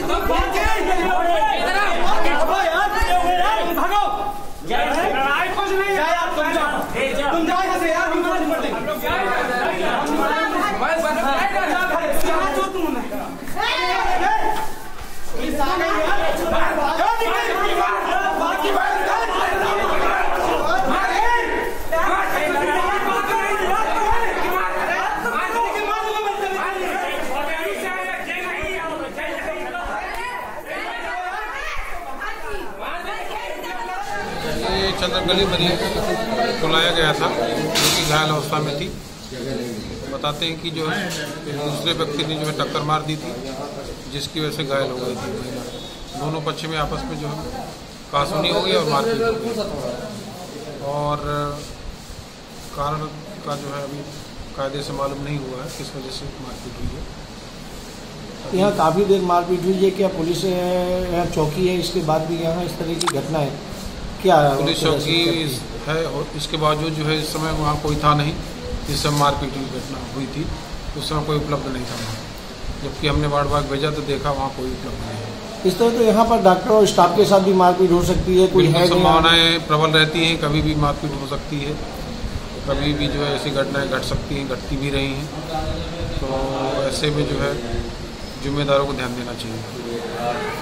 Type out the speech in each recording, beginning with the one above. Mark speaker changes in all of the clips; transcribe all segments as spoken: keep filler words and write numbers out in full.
Speaker 1: तुम जाओ यहाँ से यार, हम लोग निपट लेंगे।
Speaker 2: चंद्रकली मरी को लाया गया था, जो कि घायल अवस्था में थी। बताते हैं कि जो है दूसरे व्यक्ति ने जो है टक्कर मार दी थी, जिसकी वजह से घायल हो गई थी। दोनों पक्ष में आपस में जो है कहासुनी हो गई और मारपीट हो गई, और कारण का जो है अभी कायदे से मालूम नहीं हुआ है किस वजह से मारपीट हुई है।
Speaker 3: यहाँ काफ़ी देर मारपीट हुई है। क्या पुलिस यहाँ चौकी है, इसके बाद भी यहाँ इस तरह की घटना है क्या?
Speaker 2: पुलिस चौकी है और इसके बावजूद जो है इस समय वहाँ कोई था नहीं। जिस समय मारपीट की घटना हुई थी उस समय कोई उपलब्ध नहीं था वहाँ, जबकि हमने वार्ड बाग भेजा तो देखा वहाँ कोई उपलब्ध नहीं है।
Speaker 3: इस तरह तो यहाँ पर डॉक्टर और स्टाफ के साथ भी मारपीट हो सकती है, कोई है?
Speaker 2: संभावनाएं प्रबल रहती हैं, कभी भी मारपीट हो सकती है, कभी भी जो है ऐसी घटनाएं घट सकती हैं, घटती भी रही हैं। तो ऐसे में जो है जिम्मेदारों को ध्यान देना चाहिए।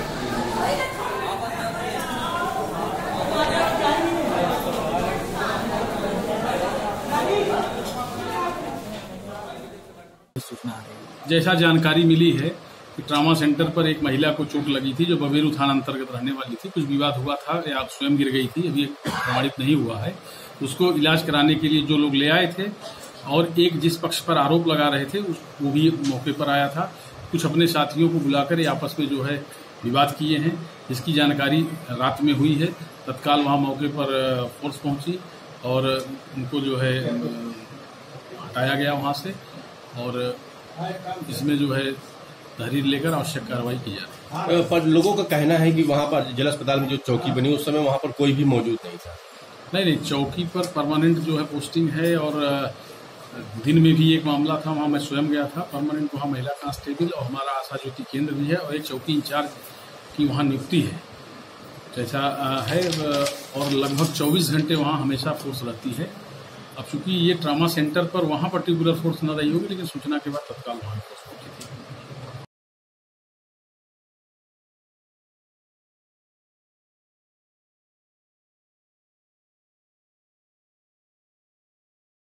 Speaker 4: जैसा जानकारी मिली है कि ट्रामा सेंटर पर एक महिला को चोट लगी थी, जो बबेरू थाना अंतर्गत रहने वाली थी। कुछ विवाद हुआ था या स्वयं गिर गई थी, अभी प्रमाणित नहीं हुआ है। उसको इलाज कराने के लिए जो लोग ले आए थे, और एक जिस पक्ष पर आरोप लगा रहे थे वो भी मौके पर आया था। कुछ अपने साथियों को बुलाकर आपस में जो है विवाद किए हैं, जिसकी जानकारी रात में हुई है। तत्काल वहाँ मौके पर फोर्स पहुंची और उनको जो है हटाया गया वहाँ से, और इसमें जो है तहरीर लेकर आवश्यक कार्रवाई की जा रही है।
Speaker 5: पर लोगों का कहना है कि वहाँ पर जिला अस्पताल में जो चौकी बनी उस समय वहाँ पर कोई भी मौजूद नहीं था।
Speaker 4: नहीं नहीं, चौकी पर परमानेंट जो है पोस्टिंग है, और दिन में भी एक मामला था, वहाँ मैं स्वयं गया था। परमानेंट वहाँ महिला कांस्टेबल और हमारा आशा ज्योति केंद्र भी है, और एक चौकी इंचार्ज की वहाँ नियुक्ति है जैसा है, और लगभग चौबीस घंटे वहाँ हमेशा फोर्स रहती है। अब चूंकि ये ट्रामा सेंटर पर वहाँ पर्टिकुलर फोर्स न रही होगी, लेकिन सूचना के बाद तत्काल वहाँ फोर्स पहुंची थी।